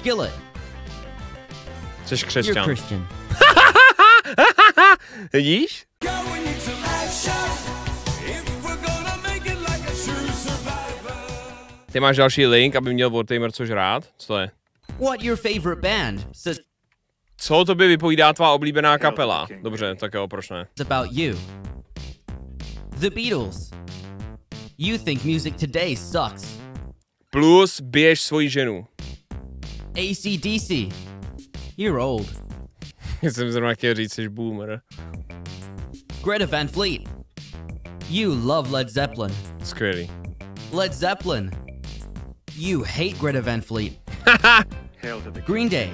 Skillet. Jsi You're křesťan. Christian. Vidíš? Ty máš další link, aby měl Wartamer co žrát? Co to je? What your favorite band says Co to by vypovídá tvá oblíbená kapela? Dobře, tak jo, proč ne? about you? The Beatles. You think music today sucks. Plus běž svoji ženu. AC/DC. You're old. Jsem zrovna chtěl říct, jsi boomer. Greta Van Fleet. You love Led Zeppelin. Skvělý. Led Zeppelin. You hate Greta Van Fleet. Green Day.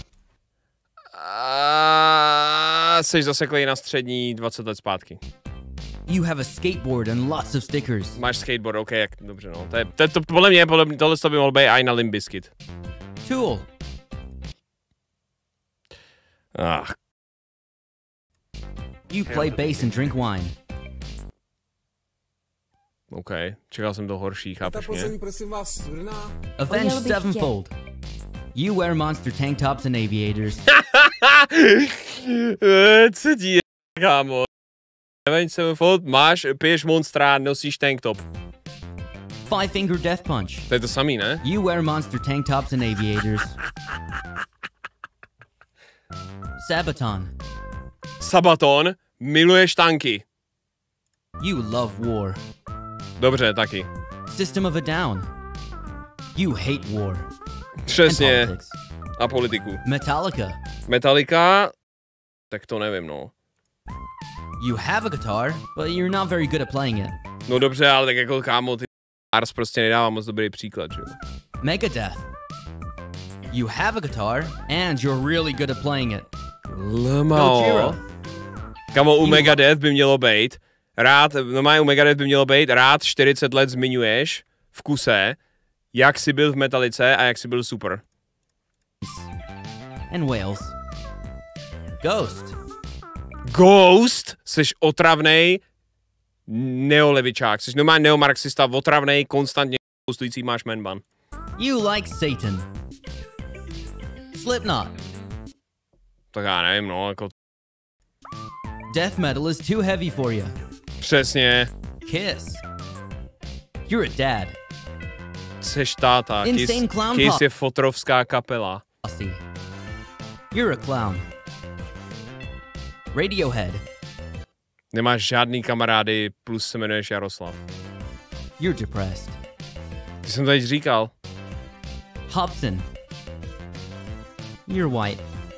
Jsi zaseklej na střední 20 let zpátky. You have a skateboard and lots of stickers. Máš skateboard, ok, jak dobře, no. To podle mě, tohle by mohl být i na Limp Bizkit. Tool. You play bass and drink wine. OK, čekal jsem to horší, chápeš mě? Avenged Sevenfold. You wear monster tank tops and aviators. Co ti je, kámo? Avenged Sevenfold, piješ Monstra, nosíš tank top. Five Finger Death Punch. To je to samý, ne? You wear monster tank tops and aviators. Sabaton. Sabaton, miluješ tanky. You love war. Dobře, taky. System of a Down. You hate war. Přesně. And politics. A politiku. Metallica. Metallica, tak to nevím, no. You have a guitar, but you're not very good at playing it. No dobře, ale tak jako kámo, ty Ars prostě nedává moc dobrý příklad, že jo. Megadeth. You have a guitar, and you're really good at playing it. Lmao. Kamo, u Megadeth by mělo být rád 40 let zmiňuješ v kuse, jak jsi byl v Metalice a jak jsi byl super. And Wales. Ghost. Ghost? Jsi otravnej neolevičák. Jsi normální neomarxista, otravnej, konstantně postující máš manban. You like Satan. Slipknot. Tak já nevím, no, jako... Death metal is too heavy for you. Přesně. Kiss. You're a dad. Seš táta. Insane Clown Kiss Pop. je fotrovská kapela. You're a clown. Radiohead. Nemáš žádný kamarády, plus se jmenuješ Jaroslav. You're depressed. Ty jsem to teď říkal. Hobson. You're white.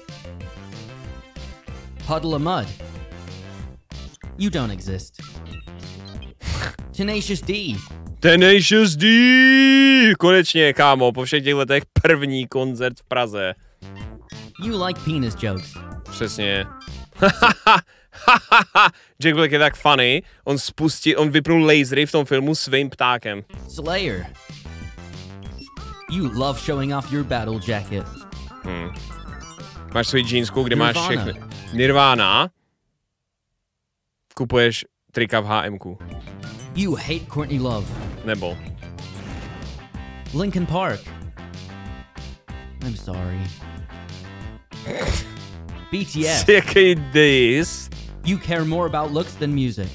Puddle of mud. You don't exist. Tenacious D. Tenacious D! Konečně, kámo, po všech těch letech první koncert v Praze. You like penis jokes. Přesně. Jack Black je tak funny, on vypnul lasery v tom filmu svým ptákem. Slayer. You love showing off your battle jacket. Máš svoji džínsku, kde máš Nirvana. všechny. Nirvana. Kupuješ trika v HMku. You hate Courtney Love. Nebo. Linkin Park. I'm sorry. BTS. Jaký dis? You care more about looks than music.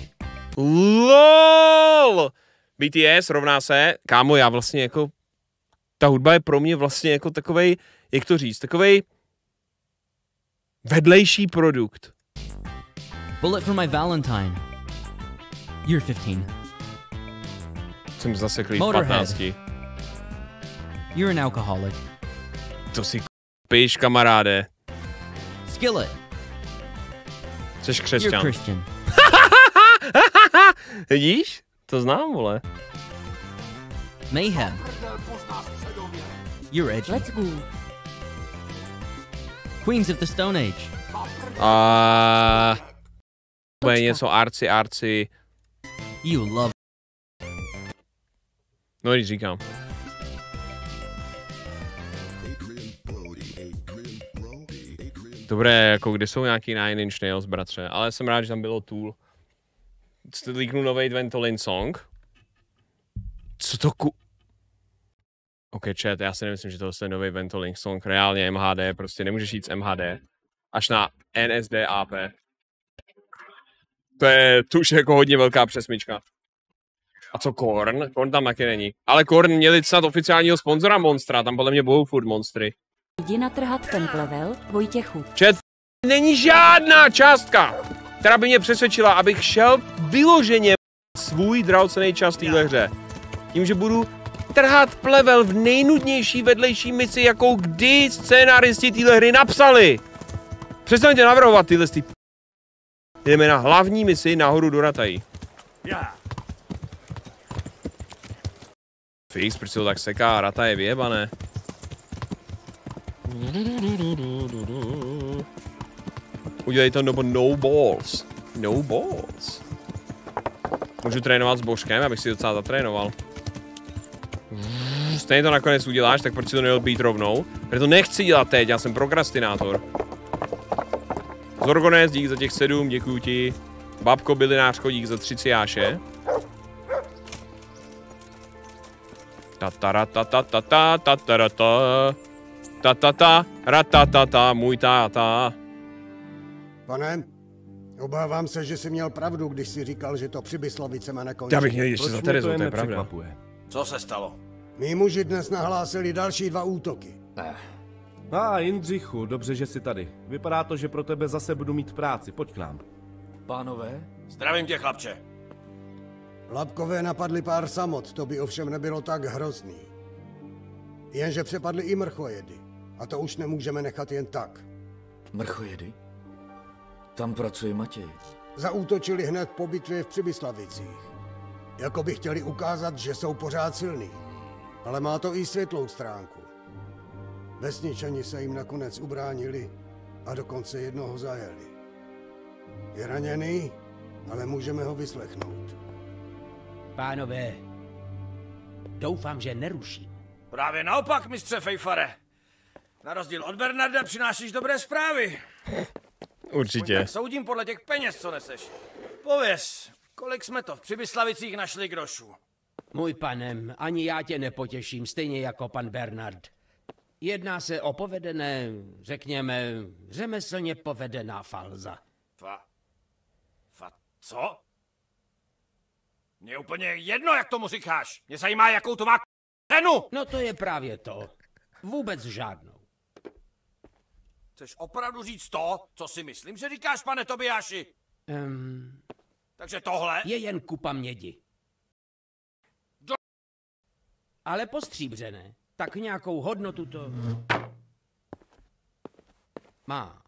LOL! BTS rovná se, kámo, já vlastně jako, ta hudba je pro mě vlastně jako takovej, jak to říct, takovej vedlejší produkt. Bullet for my Valentine. You're 15. Jsem zaseklý v Motorhead. 15. You're an alcoholic. To si píš, kamaráde. Skillet. Jsi You're křesťan. Christian. Vidíš? To znám, vole. Mayhem. You're edgy. Let's go. Queens of the Stone Age. Bude něco arci. You love. No, když říkám. Dobré, jako kde jsou nějaký Nine Inch Nails, bratře, ale jsem rád, že tam bylo Tool. Jste líknul novej Ventolin song? Co to OK, chat, já si nemyslím, že tohle je nový Ventolink song, reálně MHD, prostě nemůžeš jít z MHD až na NSDAP. To už je jako hodně velká přesmička. A co Korn? Korn tam taky není. Ale Korn měli snad oficiálního sponzora Monstra, tam podle mě budou furt monstry. Jdi natrhat ten plevel, Vojtěchu. Chat, není žádná částka, která by mě přesvědčila, abych šel vyloženě svůj drahocenný čas téhle hře. Tím, že budu trhat plevel v nejnudnější vedlejší misi, jakou kdy scénáristi téhle hry napsali. Přestaňte navrhovat tyhle Jdeme na hlavní misi nahoru do Ratají. Fix, proč se to tak seká, Rata je vyjebané. Udělej to nebo no balls. No balls. Můžu trénovat s Božkem, abych si docela zatrénoval. Stejně to nakonec uděláš, tak proč si to neměl být rovnou? Protože to nechci dělat teď, já jsem prokrastinátor. Zorgonés, dík za těch 7, děkuju ti. Babko bylinářko, dík za 3 ciáše. Ratatata, můj táta. Pane, obávám se, že jsi měl pravdu, když jsi říkal, že to Přibyslavicema nekončí. Já bych měl ještě za Terezu, to je pravda. Co se stalo? Mí muži dnes nahlásili další 2 útoky. Jindřichu, dobře, že jsi tady. Vypadá to, že pro tebe zase budu mít práci, pojď k nám. Pánové? Zdravím tě, chlapče. Lapkové napadli pár samot, to by ovšem nebylo tak hrozný. Jenže přepadli i mrchojedy. A to už nemůžeme nechat jen tak. Mrchojedy? Tam pracuje Matěj. Zaútočili hned po bitvě v Přibyslavicích. Jako by chtěli ukázat, že jsou pořád silní. Ale má to i světlou stránku. Vesničani se jim nakonec ubránili a dokonce jednoho zajeli. Je raněný, ale můžeme ho vyslechnout. Pánové, doufám, že neruším. Právě naopak, mistře Fejfare. Na rozdíl od Bernarda přinášíš dobré zprávy. Určitě. Tak soudím podle těch peněz, co neseš. Pověz, kolik jsme to v Přibyslavicích našli grošů? Můj panem, ani já tě nepotěším, stejně jako pan Bernard. Jedná se o povedené, řekněme, řemeslně povedená falza. Co? Mně je úplně jedno, jak tomu říkáš. Mě zajímá, jakou to má cenu. No to je právě to. Vůbec žádnou. Chceš opravdu říct to, co si myslím, že říkáš, pane Tobiáši? Takže tohle? Je jen kupa mědi. Ale postříbřené. Tak nějakou hodnotu to má.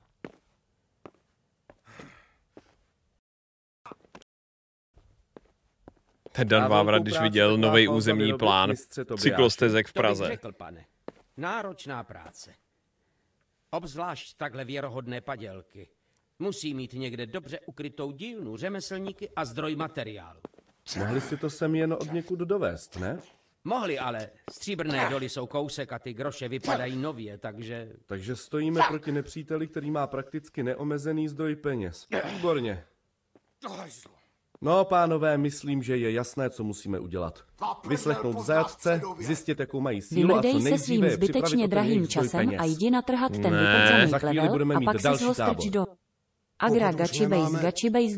Ten Dan Vávra, když viděl nový územní plán cyklostezek v Praze. To bych řekl, pane. Náročná práce. Obzvlášť takhle věrohodné padělky. Musí mít někde dobře ukrytou dílnu, řemeslníky a zdroj materiálu. Mohli si to sem jen od někud dovést, ne? Mohli, ale stříbrné doly jsou kousek a ty groše vypadají nově, takže... Takže stojíme proti nepříteli, který má prakticky neomezený zdroj peněz. Výborně. No, pánové, myslím, že je jasné, co musíme udělat. Vyslechnout zajatce, zjistit, jakou mají sílu a co nejdříve je zbytečně drahým časem a jdi natrhat ten vypocený plevel a pak si ho strč do... Agra gachibejs.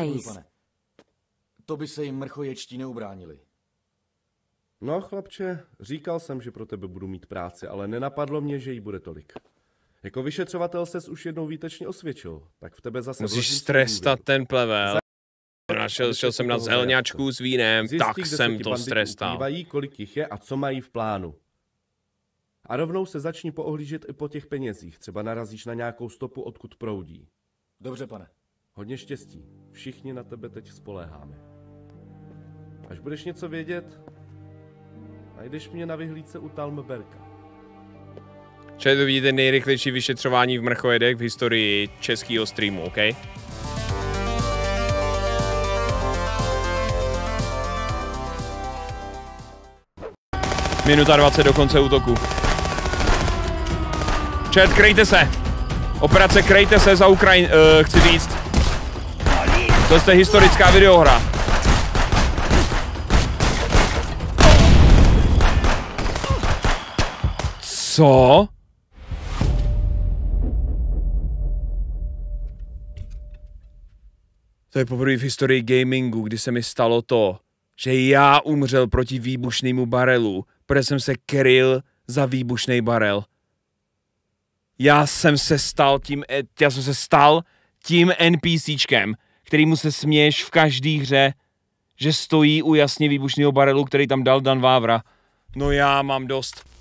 To by se jim mrchoječtí neubránili. No, chlapče, říkal jsem, že pro tebe budu mít práci, ale nenapadlo mě, že jí bude tolik. Jako vyšetřovatel ses už jednou výtečně osvědčil, tak v tebe zase... Musíš strestat ten plevel. Šel jsem na zelňačku s vínem, tak jsem to strestal. Dívají, kolik jich je a co mají v plánu. A rovnou se začni poohlížet i po těch penězích, třeba narazíš na nějakou stopu, odkud proudí. Dobře, pane. Hodně štěstí, všichni na tebe teď spoléháme. Až budeš něco vědět, najdeš mě na vyhlídce u Talmberka. Čili to vidíte nejrychlejší vyšetřování v mrchojedech v historii českého streamu, OK? Minuta 20 do konce útoku. Chat, kryjte se! Operace Kryjte se za Ukrajin... chci říct. To je historická videohra. Co? To je poprvé v historii gamingu, kdy se mi stalo to, že já umřel proti výbušnému barelu, protože jsem se kryl za výbušný barel. Já jsem se stal tím NPCčkem, kterýmu se směješ v každý hře, že stojí u jasně výbušného barelu, který tam dal Dan Vávra. No já mám dost.